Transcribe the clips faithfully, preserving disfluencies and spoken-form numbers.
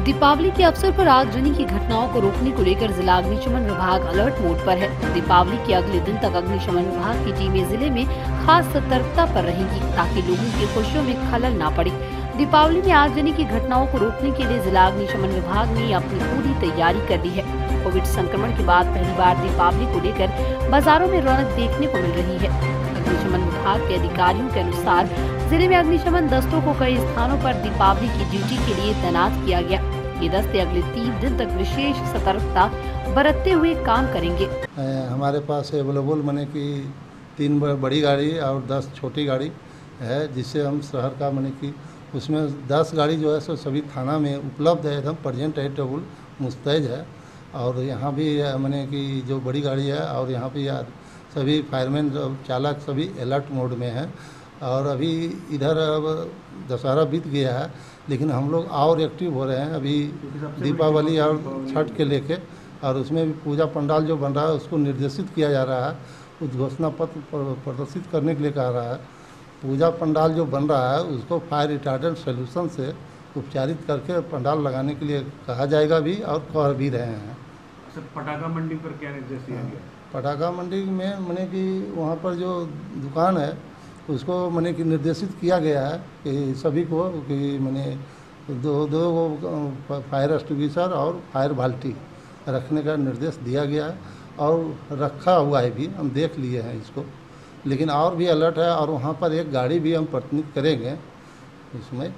दीपावली के अवसर पर आगजनी की घटनाओं को रोकने को लेकर जिला अग्निशमन विभाग अलर्ट मोड पर है। दीपावली के अगले दिन तक अग्निशमन विभाग की टीमें जिले में खास सतर्कता पर रहेंगी ताकि लोगों की खुशियों में खलल न पड़े। दीपावली में आगजनी की घटनाओं को रोकने के लिए जिला अग्निशमन विभाग ने अपनी पूरी तैयारी कर ली है। कोविड संक्रमण के बाद पहली बार दीपावली को लेकर बाजारों में रौनक देखने को मिल रही है। अग्निशमन विभाग के अधिकारियों के अनुसार जिले में अग्निशमन दस्तों को कई स्थानों पर दीपावली की ड्यूटी के लिए तैनात किया गया। ये दस्ते अगले तीन दिन तक विशेष सतर्कता बरतते हुए काम करेंगे। हमारे पास अवेलेबल मने की तीन बड़ी गाड़ी और दस छोटी गाड़ी है, जिससे हम शहर का मने की उसमें दस गाड़ी जो है सो सभी थाना में उपलब्ध है, एकदम प्रेजेंट है, टेबल मुस्तैद है। और यहाँ भी मने की जो बड़ी गाड़ी है और यहाँ पे सभी फायरमैन चालक सभी अलर्ट मोड में है। और अभी इधर अब दशहरा बीत गया है, लेकिन हम लोग और एक्टिव हो रहे हैं अभी दीपावली और छठ के लेके। और उसमें भी पूजा पंडाल जो बन रहा है उसको निर्देशित किया जा रहा है, उद्घोषणा पत्र प्रदर्शित करने के लिए कहा रहा है। पूजा पंडाल जो बन रहा है उसको फायर रिटार्डेंट सोल्यूशन से उपचारित करके पंडाल लगाने के लिए कहा जाएगा भी और कह भी रहे हैं। पटाखा मंडी पर क्या निर्देश दिया गया? पटाखा मंडी में मने कि वहाँ पर जो दुकान है उसको मने कि निर्देशित किया गया है कि सभी को कि मने दो दो फायर एक्सटिंग्विशर और फायर बाल्टी रखने का निर्देश दिया गया है और रखा हुआ है भी, हम देख लिए हैं इसको। लेकिन और भी अलर्ट है और वहाँ पर एक गाड़ी भी हम प्रतिनिधित्व करेंगे, उसमें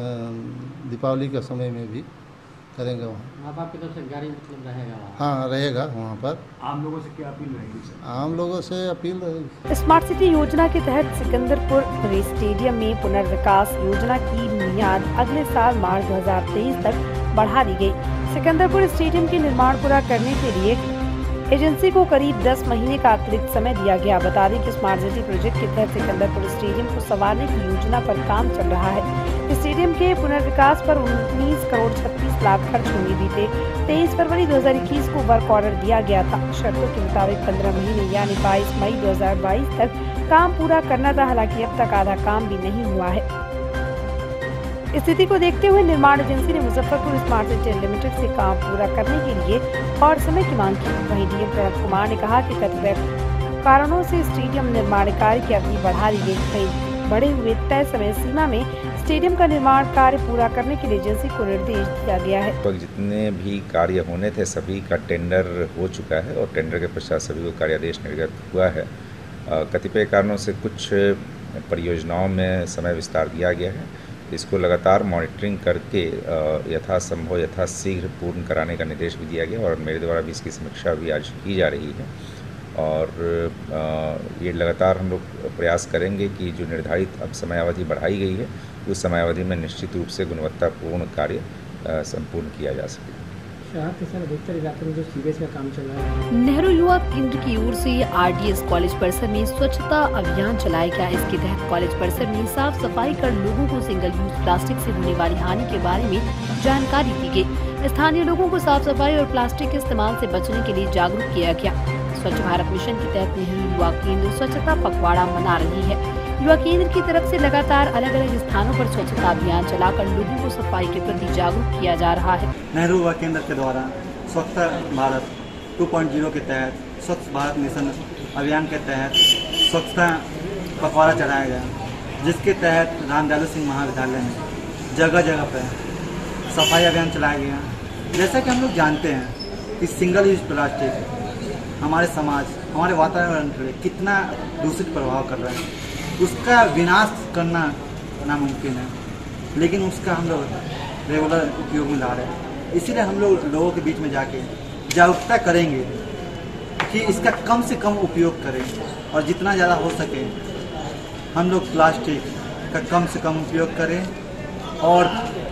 दीपावली के समय में भी करेंगे। वहाँ आपकी तरफ से गाड़ी मतलब रहेगा? हाँ रहेगा वहाँ पर। आम लोगों से क्या अपील रहेगी सर? आम लोगों से अपील रहेगी। स्मार्ट सिटी योजना के तहत सिकंदरपुर स्टेडियम में पुनर्विकास योजना की मियाद अगले साल मार्च दो हज़ार तेईस तक बढ़ा दी गई। सिकंदरपुर स्टेडियम के निर्माण पूरा करने के लिए एजेंसी को करीब दस महीने का अतिरिक्त समय दिया गया। बता दें कि स्मार्ट सिटी प्रोजेक्ट के तहत सिकंदरपुर स्टेडियम को संवारने की योजना पर काम चल रहा है। स्टेडियम के पुनर्विकास पर उन्नीस करोड़ छत्तीस लाख खर्च होंगे। बीते तेईस फरवरी दो हज़ार इक्कीस को वर्क ऑर्डर दिया गया था। शर्तों के मुताबिक पंद्रह महीने यानी बाईस मई दो हज़ार बाईस तक काम पूरा करना था। हालांकि अब तक आधा काम भी नहीं हुआ है। स्थिति को देखते हुए निर्माण एजेंसी ने मुजफ्फरपुर स्मार्ट सिटी लिमिटेड से काम पूरा करने के लिए और समय की मांग की। वहीं डीएम प्रणव कुमार ने कहा कि कतिपय कारणों से स्टेडियम निर्माण कार्य की अवधि बढ़ा दी गई। वहीं बढ़े हुए तय समय सीमा में स्टेडियम का निर्माण कार्य पूरा करने के लिए एजेंसी को निर्देश दिया गया है। तो जितने भी कार्य होने थे सभी का टेंडर हो चुका है और टेंडर के पश्चात सभी को कार्यादेश निर्गत हुआ है। कतिपय कारणों से कुछ परियोजनाओं में समय विस्तार दिया गया है। इसको लगातार मॉनिटरिंग करके यथासंभव यथाशीघ्र पूर्ण कराने का निर्देश भी दिया गया और मेरे द्वारा भी इसकी समीक्षा भी आज की जा रही है। और ये लगातार हम लोग प्रयास करेंगे कि जो निर्धारित अब समयावधि बढ़ाई गई है उस समयावधि में निश्चित रूप से गुणवत्तापूर्ण कार्य संपूर्ण किया जा सके। शहर के सर अधिकतर इलाके में जो सीवेज का काम चल रहा है। नेहरू युवा केंद्र की ओर से आरडीएस कॉलेज परिसर में स्वच्छता अभियान चलाया गया। इसके तहत कॉलेज परिसर में साफ सफाई कर लोगों को सिंगल यूज प्लास्टिक से होने वाली हानि के बारे में जानकारी दी गई। स्थानीय लोगों को साफ सफाई और प्लास्टिक के इस्तेमाल से बचने के लिए जागरूक किया गया। स्वच्छ भारत मिशन के तहत नेहरू युवा केंद्र स्वच्छता पखवाड़ा मना रही है। युवा केंद्र की तरफ से लगातार अलग अलग स्थानों पर स्वच्छता अभियान चलाकर लोगों को सफाई के प्रति जागरूक किया जा रहा है। नेहरू युवा केंद्र के द्वारा स्वच्छ भारत टू पॉइंट ज़ीरो के तहत स्वच्छ भारत मिशन अभियान के तहत स्वच्छता पखवाड़ा चलाया गया, जिसके तहत रामदयालु सिंह महाविद्यालय में जगह जगह पर सफाई अभियान चलाया गया। जैसा कि हम लोग जानते हैं कि सिंगल यूज प्लास्टिक हमारे समाज हमारे वातावरण पर कितना दूषित प्रभाव कर रहा है, उसका विनाश करना नामुमकिन है, लेकिन उसका हम लोग रेगुलर उपयोग में ला रहे हैं। इसीलिए हम लोग लोगों के बीच में जाके जागरूकता करेंगे कि इसका कम से कम उपयोग करें और जितना ज़्यादा हो सके हम लोग प्लास्टिक का कम से कम उपयोग करें और